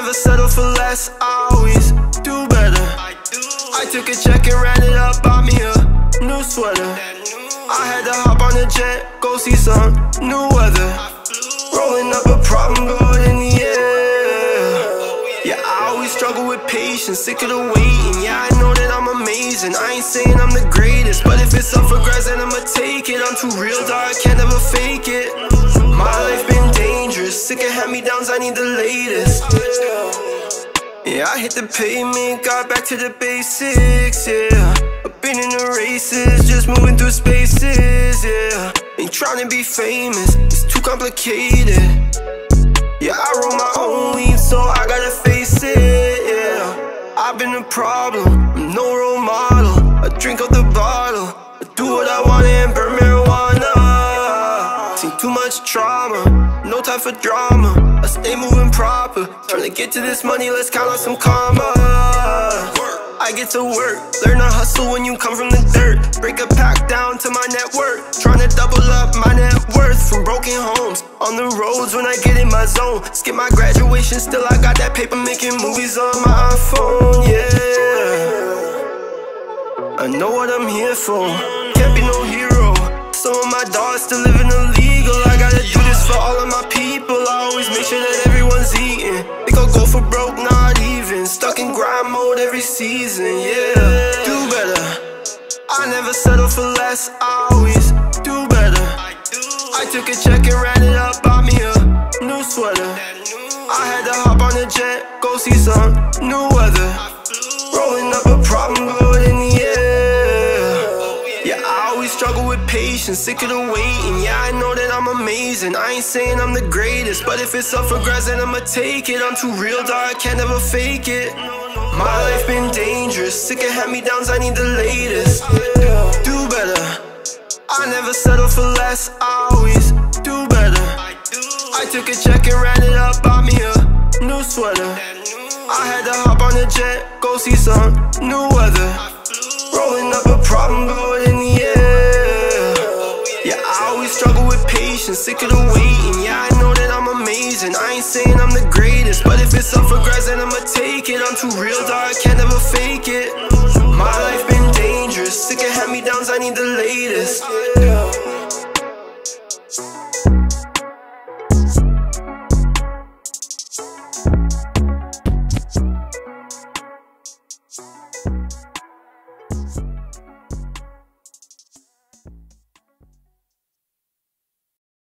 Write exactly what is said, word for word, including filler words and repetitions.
never settle for less, I always do better. I took a check and ran it up, bought me a new sweater. I had to hop on a jet, go see some new weather. Rolling up a problem, going in the air. Yeah, I always struggle with patience, sick of the waiting. Yeah, I know that I'm amazing, I ain't saying I'm the greatest, but if it's up for grabs, then I'ma take it. I'm too real, dog, I can't ever fake it. My life been dangerous, sick of hand-me-downs, I need the latest. Yeah, I hit the pavement, got back to the basics, yeah. I've been in the races, just moving through spaces, yeah. Ain't tryna be famous, it's too complicated. Yeah, I roll my own weed, so I gotta face it, yeah. I've been a problem, I'm no role model. I drink out the bottle, I do what I want and burn marijuana. Seen too much trauma, no time for drama. I stay moving proper, trying to get to this money, let's count on some karma. I get to work, learn to hustle when you come from the dirt. Break a pack down to my net worth, trying to double up my net worth. From broken homes, on the roads when I get in my zone. Skip my graduation, still I got that paper, making movies on my iPhone, yeah. I know what I'm here for, can't be no hero. Some of my dogs still living illegal, I gotta do this for all of my people. I always make sure that everyone's eating. Think I'll go for broke, not even. Stuck in grind mode every season, yeah. Do better, I never settle for less, I always do better. I took a check and ran it up, bought me a new sweater. I had to hop on a jet, go see some new weather. Rolling up a problem, going in the air. Yeah, I always struggle with patience, sick of the waiting. Yeah, I know that I'm amazing, I ain't saying I'm the greatest, but if it's up for grabs, then I'ma take it. I'm too real, dog, I can't ever fake it. My life been dangerous, sick of hand-me-downs, I need the latest. Do better, I never settle for less, I always do better. I took a check and ran it up, bought me a new sweater. I had to hop on a jet, go see some new weather. Rolling up a problem, going in the air. Yeah, I always struggle with patience, sick of the waiting. Yeah, I know that I'm amazing, I ain't saying I'm the greatest, but if it's up for grabs, then I'ma take it. I'm too real, dog, I can't ever fake it.